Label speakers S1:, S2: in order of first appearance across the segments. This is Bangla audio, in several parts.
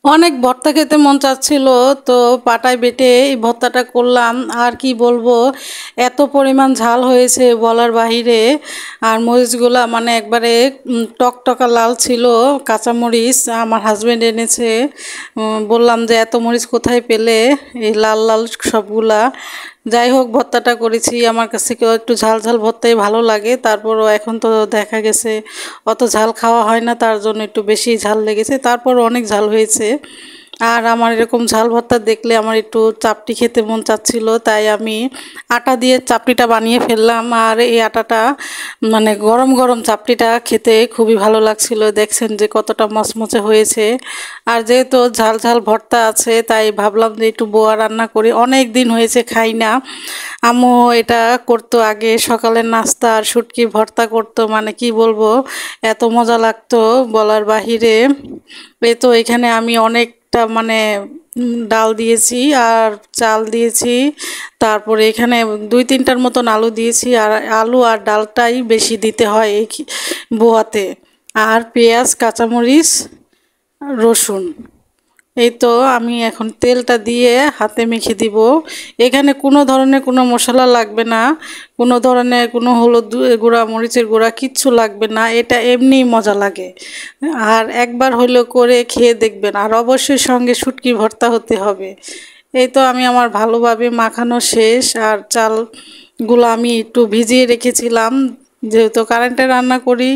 S1: অনেক ভর্তা খেতে মন চাচ্ছিল, তো পাটায় বেটে এই ভর্তাটা করলাম। আর কি বলবো, এত পরিমাণ ঝাল হয়েছে বলার বাহিরে। আর মরিচগুলা মানে একবারে টকটকা লাল ছিল। কাঁচামরিচ আমার হাজবেন্ড এনেছে। বললাম যে এত মরিচ কোথায় পেলে, এই লাল লাল সবগুলা। যাই হোক, ভর্তাটা করেছি, আমার কাছে কেউ একটু ঝাল ঝাল ভর্তাই ভালো লাগে। তারপরও এখন তো দেখা গেছে অত ঝাল খাওয়া হয় না, তার জন্য একটু বেশি ঝাল লেগেছে, তারপর অনেক ঝাল হয়েছে। আর আমার এরকম ঝাল ভর্তা দেখলে আমার একটু চাপটি খেতে মন চাচ্ছিল, তাই আমি আটা দিয়ে চাপটিটা বানিয়ে ফেললাম। আর এই আটাটা মানে গরম গরম চাপটিটা খেতে খুবই ভালো লাগছিল। দেখছেন যে কতটা মচমচে হয়েছে। আর যেহেতু ঝাল ঝাল ভর্তা আছে, তাই ভাবলাম যে একটু বোয়া রান্না করি, অনেক দিন হয়েছে খাই না। আম্মু এটা করতো আগে, সকালের নাস্তা আর শুটকি ভর্তা করতো, মানে কি বলবো, এত মজা লাগতো বলার বাহিরে। এই তো এখানে আমি অনেকটা মানে ডাল দিয়েছি আর চাল দিয়েছি। তারপরে এখানে 2-3টার মতন আলু দিয়েছি, আর আলু আর ডালটাই বেশি দিতে হয় এই বোয়াতে। আর পেঁয়াজ, কাঁচামরিচ, রসুন। এই তো আমি এখন তেলটা দিয়ে হাতে মেখে দিব। এখানে কোনো ধরনের কোনো মশলা লাগবে না, কোনো ধরনের কোনো হলুদ গুঁড়া, মরিচের গুঁড়া কিচ্ছু লাগবে না, এটা এমনিই মজা লাগে। আর একবার হলেও করে খেয়ে দেখবেন, আর অবশ্যই সঙ্গে শুটকি ভর্তা হতে হবে। এই তো আমি আমার ভালোভাবে মাখানো শেষ। আর চালগুলো আমি একটু ভিজিয়ে রেখেছিলাম, যেহেতু কারেন্টে রান্না করি।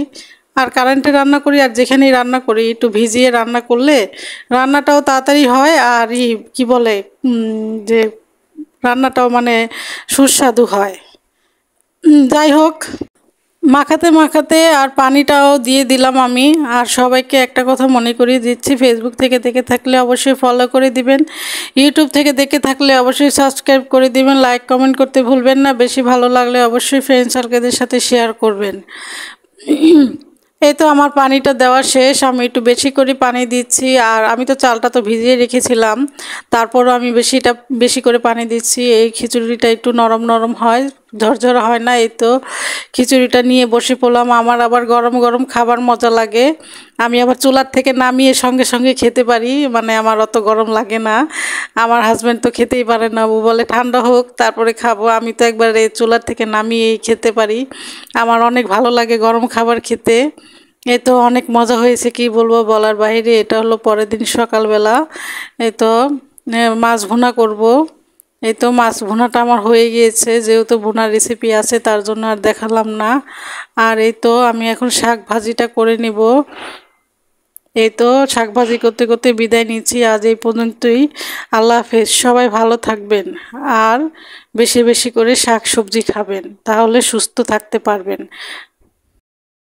S1: আর যেখানেই রান্না করি একটু ভিজিয়ে রান্না করলে রান্নাটাও তাড়াতাড়ি হয়। আর কি বলে, যে রান্নাটাও মানে সুস্বাদু হয়। যাই হোক, মাখাতে মাখাতে আর পানিটাও দিয়ে দিলাম আমি। আর সবাইকে একটা কথা মনে করিয়ে দিচ্ছি, ফেসবুক থেকে দেখে থাকলে অবশ্যই ফলো করে দিবেন, ইউটিউব থেকে দেখে থাকলে অবশ্যই সাবস্ক্রাইব করে দিবেন, লাইক কমেন্ট করতে ভুলবেন না, বেশি ভালো লাগলে অবশ্যই ফ্রেন্ড সার্কেলদের সাথে শেয়ার করবেন। এই তো আমার পানিটা দেওয়া শেষ, আমি একটু বেশি করে পানি দিচ্ছি। আর আমি তো চালটা তো ভিজিয়ে রেখেছিলাম, তারপরও আমি বেশি করে পানি দিচ্ছি। এই খিচুড়িটা একটু নরম নরম হয়, ঝরঝরা হয় না। এই তো খিচুড়িটা নিয়ে বসে পড়লাম। আমার আবার গরম গরম খাবার মজা লাগে, আমি আবার চুলার থেকে নামিয়ে সঙ্গে সঙ্গে খেতে পারি, মানে আমার অত গরম লাগে না। আমার হাজব্যান্ড তো খেতেই পারে না, ও বলে ঠান্ডা হোক তারপরে খাবো। আমি তো একবারে চুলার থেকে নামিয়েই খেতে পারি, আমার অনেক ভালো লাগে গরম খাবার খেতে। এই তো অনেক মজা হয়েছে, কি বলবো বলার বাইরে। এটা হলো পরের দিন সকালবেলা। এই তো মাছ ভুনা করব। এই তো মাছ ভুনাটা আমার হয়ে গিয়েছে, যেহেতু ভুনার রেসিপি আছে তার জন্য আর দেখালাম না। আর এই তো আমি এখন শাক ভাজিটা করে নিব। এই তো শাক ভাজি করতে করতে বিদায় নিচ্ছি, আজ এই পর্যন্তই। আল্লাহ হাফেজ, সবাই ভালো থাকবেন। আর বেশি বেশি করে শাক সবজি খাবেন, তাহলে সুস্থ থাকতে পারবেন।